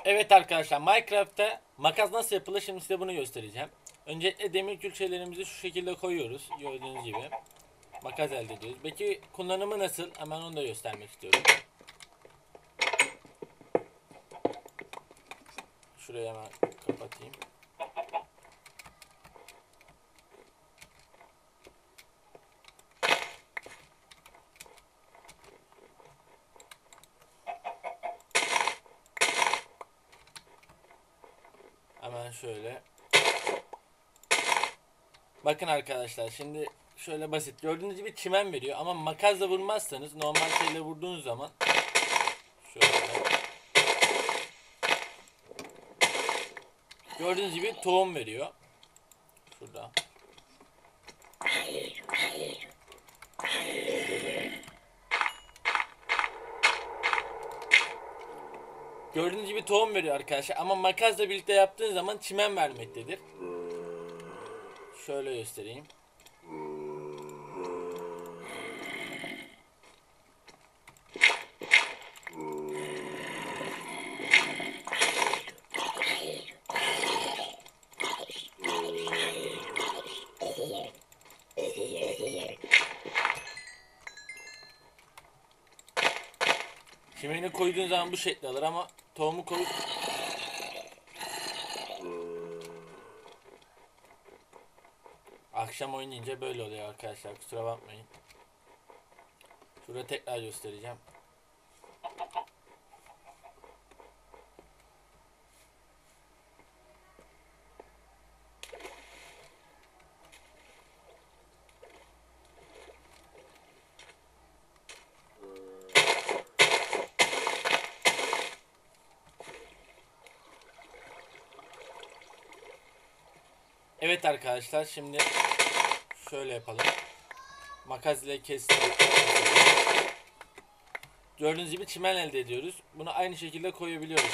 Evet arkadaşlar, Minecraft'ta makas nasıl yapılır şimdi size bunu göstereceğim. Öncelikle demir külçelerimizi şu şekilde koyuyoruz. Gördüğünüz gibi makas elde ediyoruz. Peki kullanımı nasıl? Hemen onu da göstermek istiyorum. Şurayı hemen kapatayım. Hemen şöyle. Bakın arkadaşlar, şimdi şöyle basit. Gördüğünüz gibi çimen veriyor ama makasla vurmazsanız, normal şeyle vurduğunuz zaman şöyle. Gördüğünüz gibi tohum veriyor. Şurada. Gördüğünüz gibi tohum veriyor arkadaşlar ama makasla birlikte yaptığın zaman çimen vermektedir. Şöyle göstereyim. Çimeni koyduğun zaman bu şekli alır ama tohumu koyup akşam oynayınca böyle oluyor arkadaşlar, kusura bakmayın. Şurada tekrar göstereceğim. Evet arkadaşlar, şimdi şöyle yapalım. Makas ile kestik. Gördüğünüz gibi çimen elde ediyoruz. Bunu aynı şekilde koyabiliyoruz.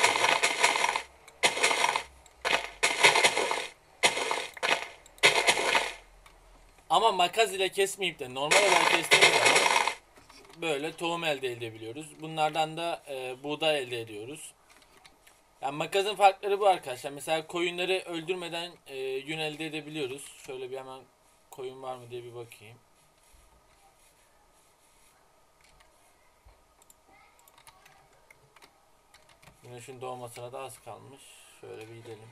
Ama makas ile kesmeyip de normal olarak kestiğimiz zaman böyle tohum elde edebiliyoruz. Bunlardan da buğday elde ediyoruz. Yani makasın farkları bu arkadaşlar. Mesela koyunları öldürmeden yün elde edebiliyoruz. Şöyle bir hemen koyun var mı diye bir bakayım. Güneşin doğmasına da az kalmış. Şöyle bir gidelim.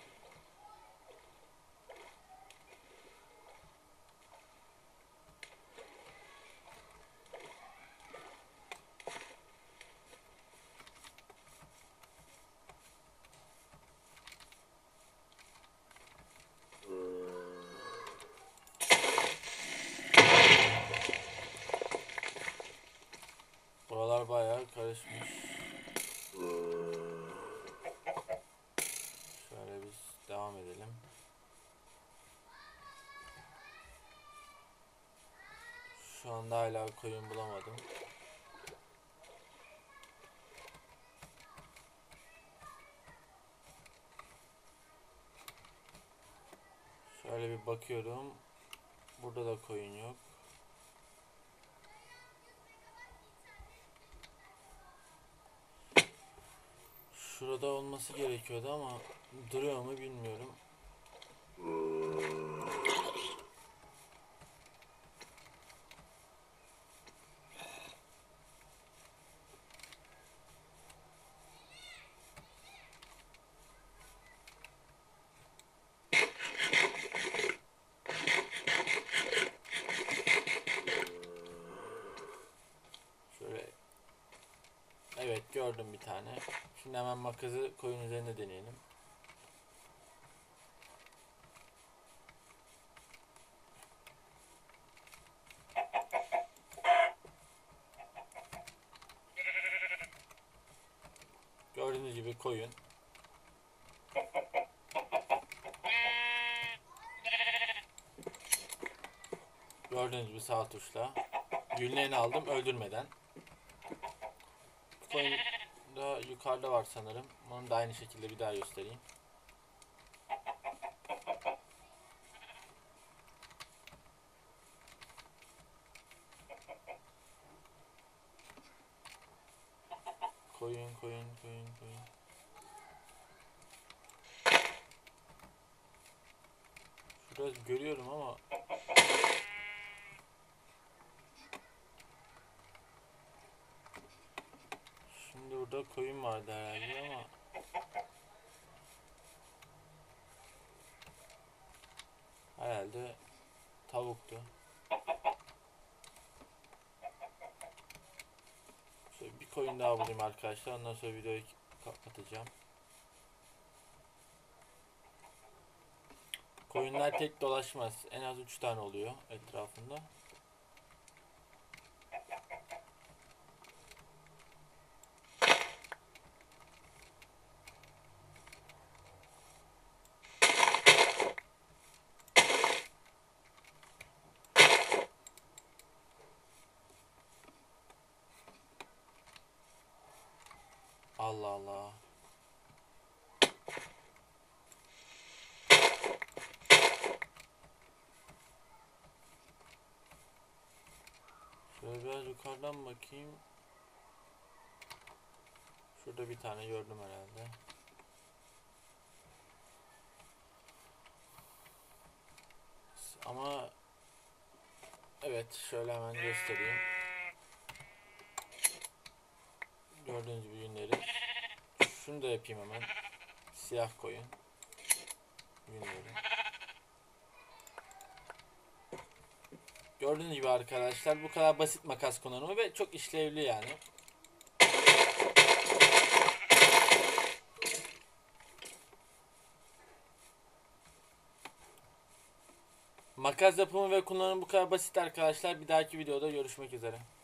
Buralar bayağı karışmış. Şöyle biz devam edelim. Şu anda hala koyun bulamadım. Şöyle bir bakıyorum. Burada da koyun yok. Şurada olması gerekiyordu ama duruyor mu bilmiyorum. Şöyle. Evet, gördüm bir tane. Şimdi hemen makası koyun üzerine deneyelim. Gördüğünüz gibi koyun. Gördüğünüz gibi sağ tuşla. Yünlerini aldım öldürmeden. Koyun da yukarıda var sanırım. Onu da aynı şekilde bir daha göstereyim. Koyun. Biraz görüyorum ama şimdi burada koyun vardı herhalde ama herhalde tavuktu. Şöyle bir koyun daha bulayım arkadaşlar. Ondan sonra videoyu kapatacağım. Koyunlar tek dolaşmaz. En az 3 tane oluyor etrafında. Allah Allah. Şöyle biraz yukarıdan bakayım. Şurada bir tane gördüm herhalde. Ama evet, şöyle hemen göstereyim. Gördüğünüz gibi yünleri. Şunu da yapayım hemen. Siyah koyun. Yünleri. Gördüğünüz gibi arkadaşlar bu kadar basit makas kullanımı ve çok işlevli yani. Makas yapımı ve kullanımı bu kadar basit arkadaşlar. Bir dahaki videoda görüşmek üzere.